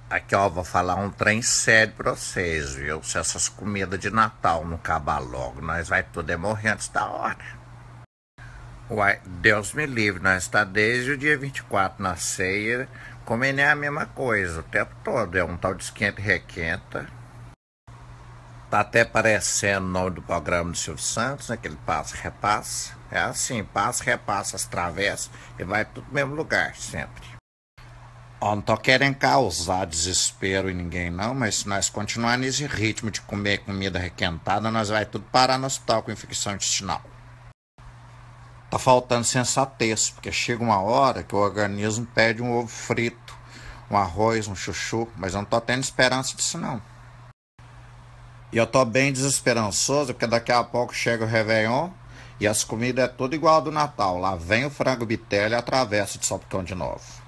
Aqui, ó, vou falar um trem sério pra vocês, viu? Se essas comidas de Natal não acabar logo, nós vai tudo morrer antes da hora. Uai, Deus me livre, nós está desde o dia 24 na ceia, comendo é a mesma coisa o tempo todo. É um tal de esquenta e requenta. Tá até parecendo o nome do programa do Silvio Santos, né? Aquele passa e repassa. É assim, passa e repassa as travessas e vai tudo no mesmo lugar, sempre. Ó, não tô querendo causar desespero em ninguém não, mas se nós continuar nesse ritmo de comer comida requentada, nós vai tudo parar no hospital com infecção intestinal. Tá faltando sensatez, porque chega uma hora que o organismo pede um ovo frito, um arroz, um chuchu, mas eu não tô tendo esperança disso não. E eu tô bem desesperançoso, porque daqui a pouco chega o Réveillon e as comidas é tudo igual ao do Natal. Lá vem o frango bitelo e a travessa de salpicão de novo.